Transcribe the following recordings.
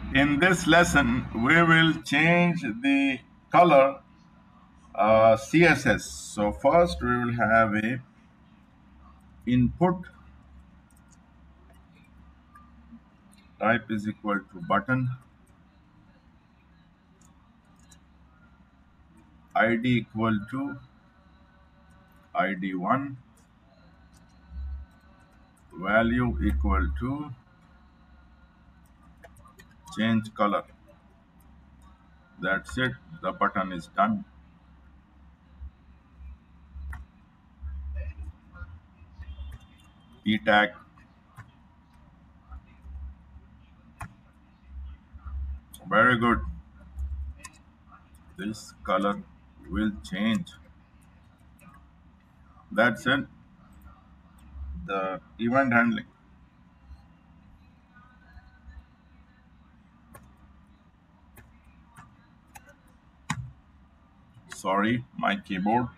In this lesson, we will change the color CSS. So first we will have a input type is equal to button, ID equal to ID1, value equal to change color. That's it. The button is done. P tag. Very good. This color will change. That's it. The event handling. Sorry, my keyboard.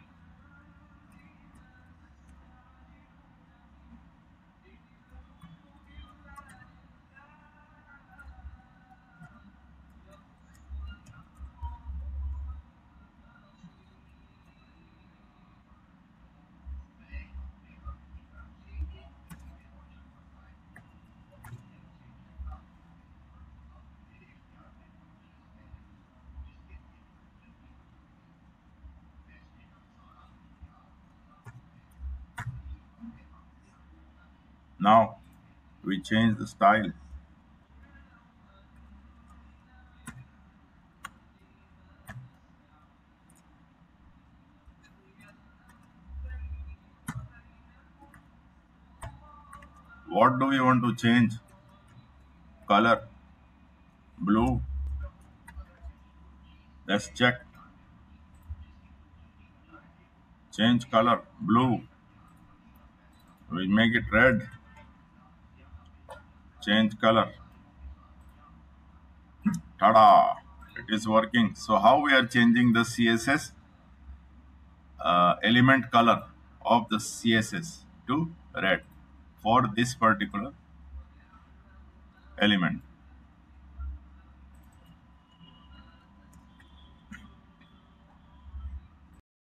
Now we change the style. What do we want to change? Color. Blue. Let's check. Change color. Blue. We make it red. Change color. Tada! It is working. So how we are changing the CSS element color of the CSS to red for this particular element.